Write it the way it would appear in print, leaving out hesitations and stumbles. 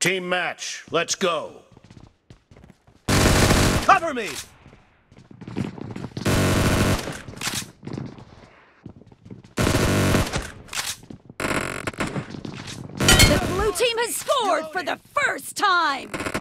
Team match, let's go. Cover me! The blue team has scored for the first time!